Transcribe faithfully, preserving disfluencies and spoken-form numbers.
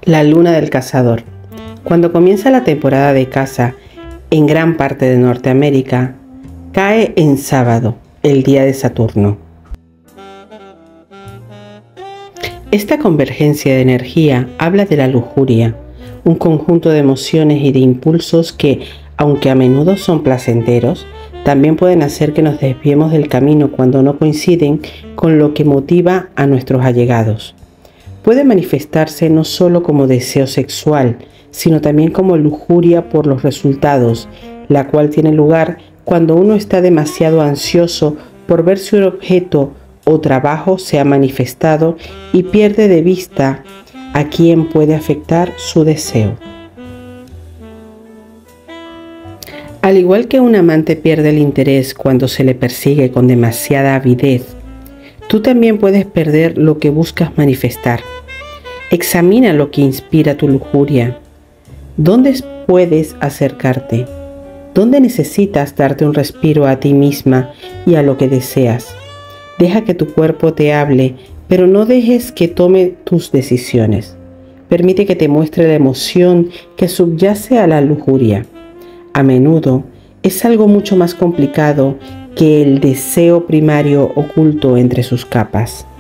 La luna del cazador. Cuando comienza la temporada de caza en gran parte de Norteamérica, cae en sábado, el día de Saturno. Esta convergencia de energía habla de la lujuria, un conjunto de emociones y de impulsos que, aunque a menudo son placenteros, también pueden hacer que nos desviemos del camino cuando no coinciden con lo que motiva a nuestros allegados. Puede manifestarse no solo como deseo sexual, sino también como lujuria por los resultados, la cual tiene lugar cuando uno está demasiado ansioso por ver si un objeto o trabajo se ha manifestado y pierde de vista a quien puede afectar su deseo. Al igual que un amante pierde el interés cuando se le persigue con demasiada avidez, tú también puedes perder lo que buscas manifestar. Examina lo que inspira tu lujuria. ¿Dónde puedes acercarte? ¿Dónde necesitas darte un respiro a ti misma y a lo que deseas? Deja que tu cuerpo te hable, pero no dejes que tome tus decisiones. Permite que te muestre la emoción que subyace a la lujuria. A menudo es algo mucho más complicado que el deseo primario oculto entre sus capas.